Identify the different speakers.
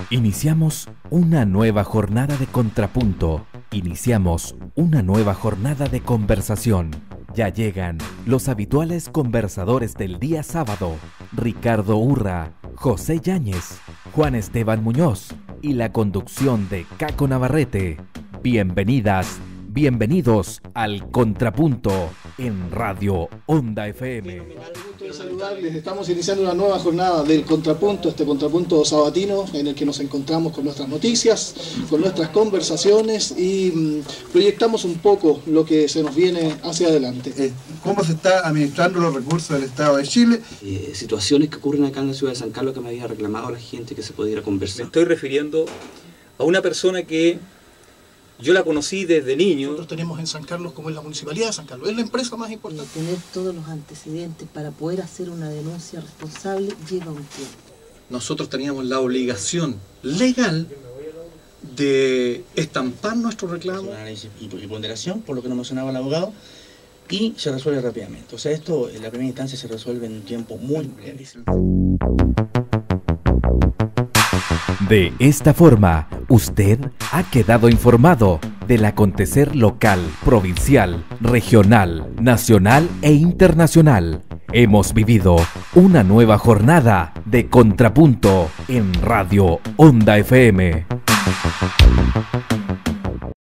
Speaker 1: Iniciamos una nueva jornada de contrapunto. Iniciamos una nueva jornada de conversación. Ya llegan los habituales conversadores del día sábado: Ricardo Urra, José Yáñez, Juan Esteban Muñoz y la conducción de Caco Navarrete. Bienvenidas, bienvenidos al Contrapunto en Radio Onda FM.
Speaker 2: Gusto de saludarles. Estamos iniciando una nueva jornada del Contrapunto, este Contrapunto sabatino en el que nos encontramos con nuestras noticias, con nuestras conversaciones y proyectamos un poco lo que se nos viene hacia adelante.
Speaker 3: ¿Cómo se está administrando los recursos del Estado de Chile?
Speaker 4: Situaciones que ocurren acá en la ciudad de San Carlos que me había reclamado la gente que se pudiera conversar.
Speaker 5: Me estoy refiriendo a una persona que yo la conocí desde niño.
Speaker 2: Nosotros tenemos en San Carlos, como es la Municipalidad de San Carlos, es la empresa más importante.
Speaker 6: Tener todos los antecedentes para poder hacer una denuncia responsable lleva un tiempo.
Speaker 7: Nosotros teníamos la obligación legal de estampar nuestro reclamo.
Speaker 8: Análisis y ponderación, por lo que nos mencionaba el abogado, y se resuelve rápidamente. O sea, esto en la primera instancia se resuelve en un tiempo muy breve.
Speaker 1: De esta forma, usted ha quedado informado del acontecer local, provincial, regional, nacional e internacional. Hemos vivido una nueva jornada de Contrapunto en Radio Onda FM.